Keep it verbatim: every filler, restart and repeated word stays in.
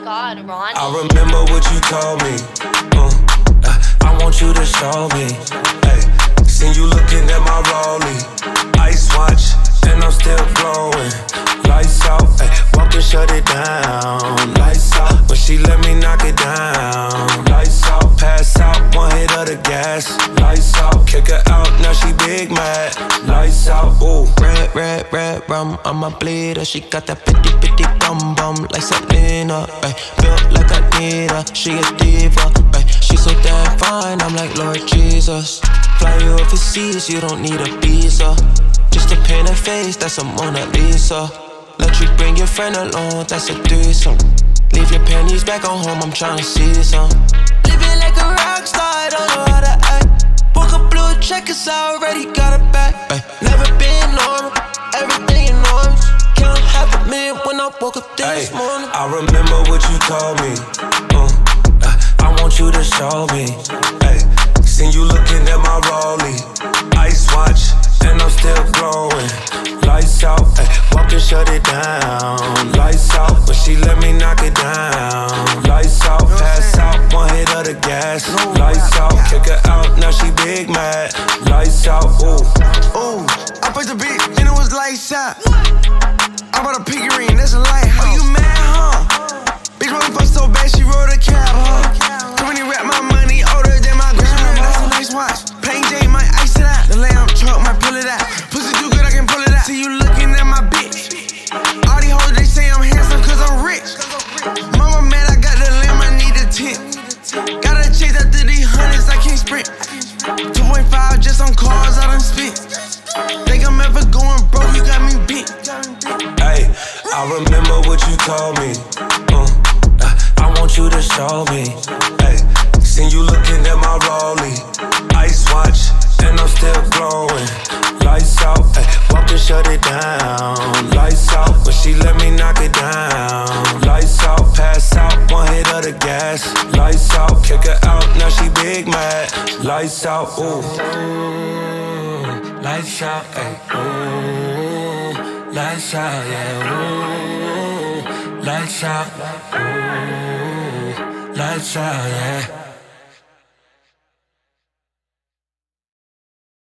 God, Ron. I remember what you told me. Uh, I want you to show me. Hey, seen you looking at my rollie. Ice watch, and I'm still glowing. Lights out, ay, walk and shut it down. Lights out, but she let me knock it down. Lights out, pass out, one hit of the gas. Lights out, kick her out, now she big mad. Lights out, ooh. Red, red, red rum, I'm a bleeder. She got that pretty, pretty bum bum like Selena, ay, built like a Nita. She a diva, ay, she so damn fine. I'm like Lord Jesus. Fly you overseas, you don't need a visa. Just a paint and face, that's a Mona Lisa. Let you bring your friend along, that's a threesome. Leave your panties back on home, I'm tryna see some. Living like a rock star, I don't know how to act. Woke up blue check, cause I already got it back. Ay, never been normal, everything enormous. Can't have a minute when I woke up this Ay, morning. I remember what you told me. uh, I want you to show me. Ay, seen you looking at my rollie. Ice watch, and I'm still glowing. Lights out, ay, walk and shut it down. Lights out, but she let me knock it down. Lights out, pass out, one hit of the gas. Lights out, kick her out, now she big mad. Lights out, ooh. Ooh, I put the beat and it was lights out. I bought a piggy ring, that's a lighthouse. Oh, you mad, huh? Bitch, wanna fuck so bad, she rode a cab, huh? Too many rap, my money older than my grandma. That's a nice watch. Plain Jane might ice it out. The lamb truck might pull it out. Pussy too good, I can pull it out. See you looking at my bitch. All these hoes, they say I'm handsome cause I'm rich. Mama mad, I got the lamb, I need a tent. Gotta chase after these hundreds, I can't sprint. two point five just on cars, I done spent. Think I'm ever going broke, you got me bent. Ay, I remember what you told me. uh, I want you to show me. Ay, seen you looking at my rollie. Ice watch, and I'm still glowing. Lights out, ay, walk and shut it down. Lights out, but she let me knock it down. Lights out, pass out, one hit of the gas. Lights out, kick her out, now she big mad. Lights out, ooh. Lights out, ay, ooh. Lights out, yeah, ooh. Lights out, ooh. Lights out, yeah.